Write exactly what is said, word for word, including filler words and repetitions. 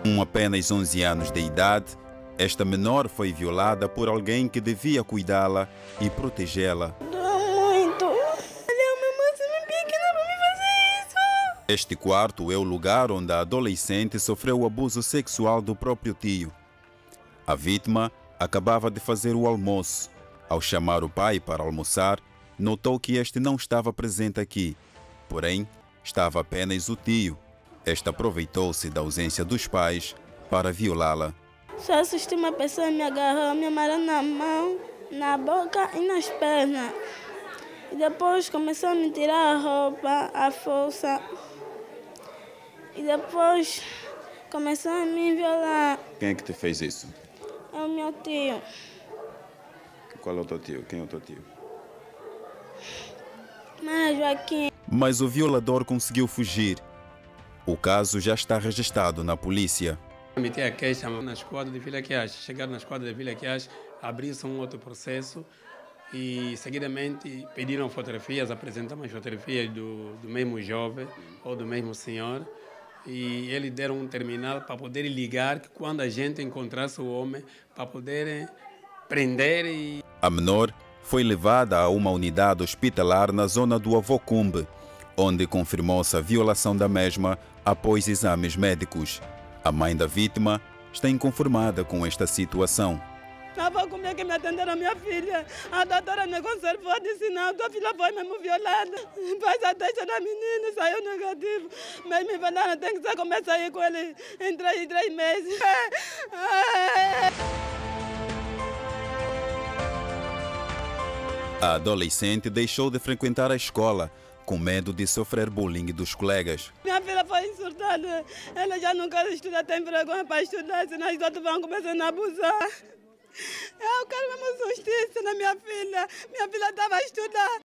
Com apenas onze anos de idade, esta menor foi violada por alguém que devia cuidá-la e protegê-la. Muito. Ele é uma moça pequena para me fazer isso. Este quarto é o lugar onde a adolescente sofreu o abuso sexual do próprio tio. A vítima acabava de fazer o almoço. Ao chamar o pai para almoçar, notou que este não estava presente aqui. Porém, estava apenas o tio. Este aproveitou-se da ausência dos pais para violá-la. Só assisti uma pessoa me agarrou, me amarrou na mão, na boca e nas pernas. E depois começou a me tirar a roupa, a força. E depois começou a me violar. Quem é que te fez isso? É o meu tio. Qual é o teu tio? Quem é o teu tio? Mas Joaquim. Mas o violador conseguiu fugir. O caso já está registrado na polícia. Meti a queixa na esquadra de Vila Quiás. Chegaram na esquadra de Vila Quiás, abriu-se um outro processo e, seguidamente, pediram fotografias, apresentamos fotografias do, do mesmo jovem ou do mesmo senhor. E eles deram um terminal para poder ligar que quando a gente encontrasse o homem, para poder prender. E... A menor foi levada a uma unidade hospitalar na zona do Avocumbe, onde confirmou-se a violação da mesma após exames médicos. A mãe da vítima está inconformada com esta situação. Não vou comer que me atenderam a minha filha. A doutora me conservou, disse não, tua filha foi mesmo violada. Faz a testa da menina, saiu negativo. Mas me falaram, tem que começar a ir com ele em três, três meses. A adolescente deixou de frequentar a escola, com medo de sofrer bullying dos colegas. Minha filha foi insultada. Ela já não quer estudar, tem vergonha para estudar, senão os outros vão começando a abusar. Eu quero mesmo justiça na minha filha. Minha filha estava a estudar.